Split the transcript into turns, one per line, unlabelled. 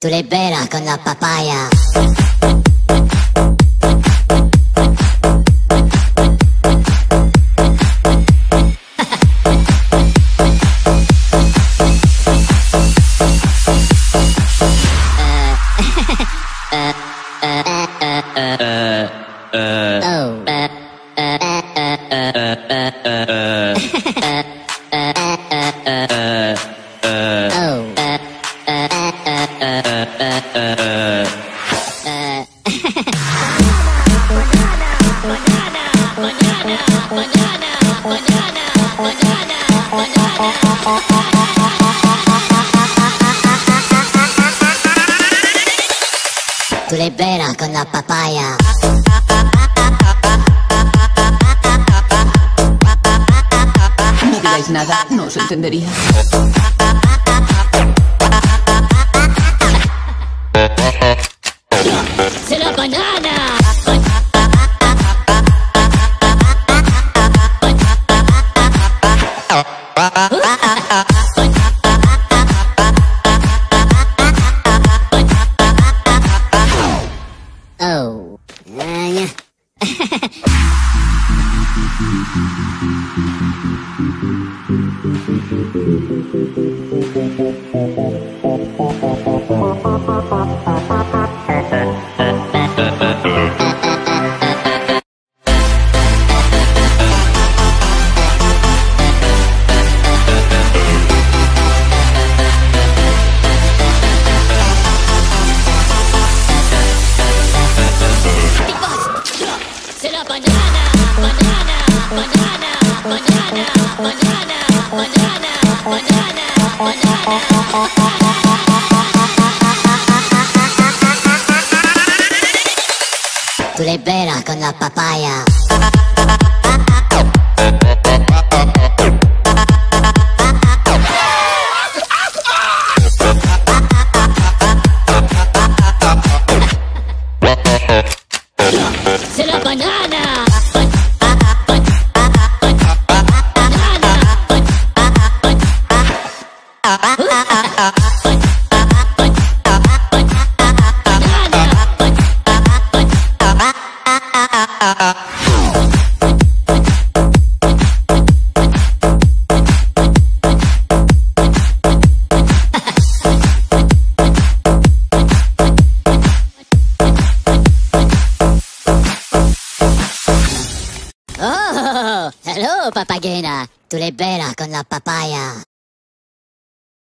Tu libera con la papaya. Tu libera con la papaya.
No digáis nada, no os entendería.
¡Se la banana! Oh. Tu libera con la papaya. ¡Se la banana! Oh, hello, papagena. Tu libera con la papaya.